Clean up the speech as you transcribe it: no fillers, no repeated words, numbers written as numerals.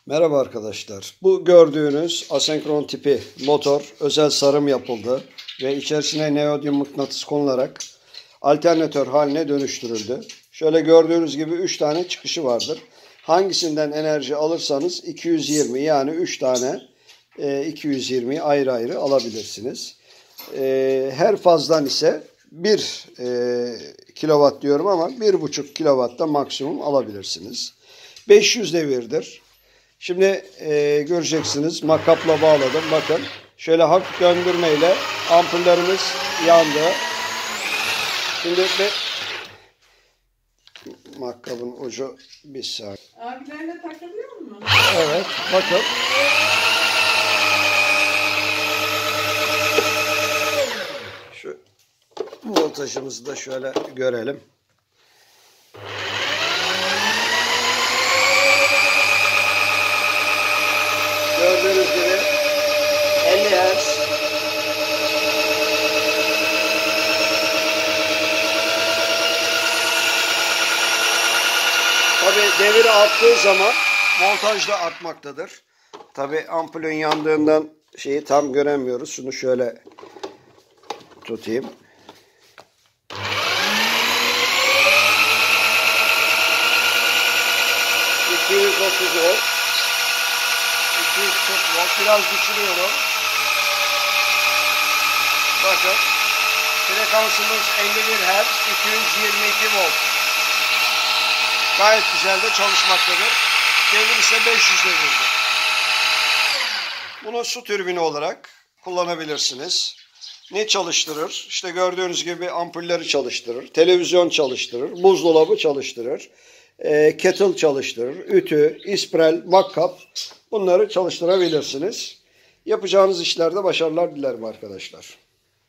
Merhaba arkadaşlar. Bu gördüğünüz asenkron tipi motor özel sarım yapıldı ve içerisine neodyum mıknatıs konularak alternatör haline dönüştürüldü. Şöyle gördüğünüz gibi 3 tane çıkışı vardır. Hangisinden enerji alırsanız 220 yani 3 tane 220'yi ayrı ayrı alabilirsiniz. Her fazdan ise 1 kilowatt diyorum ama 1,5 kilowatta maksimum alabilirsiniz. 500 devirdir. Şimdi göreceksiniz, makapla bağladım. Bakın şöyle hafif döndürmeyle ampullerimiz yandı. Şimdi makkabın ucu bir saniye. Abilerle takılıyor mu? Evet, bakın. Şu voltajımızı da şöyle görelim. Gördüğünüz gibi 50 Hz. Tabi devir arttığı zaman voltaj da artmaktadır. Tabi ampulün yandığından şeyi tam göremiyoruz. Şunu şöyle tutayım. ...230 volt. 240 volt. Biraz düşürüyorum. Bakın. Frekansımız 51 Hz. 222 volt. Gayet güzel de çalışmaktadır. Devir ise 500 devirdir. Bunu su türbini olarak kullanabilirsiniz. Ne çalıştırır? İşte gördüğünüz gibi ampulleri çalıştırır. Televizyon çalıştırır. Buzdolabı çalıştırır. Kettle çalıştırır. Ütü, isprel, makkap. Bunları çalıştırabilirsiniz. Yapacağınız işlerde başarılar dilerim arkadaşlar.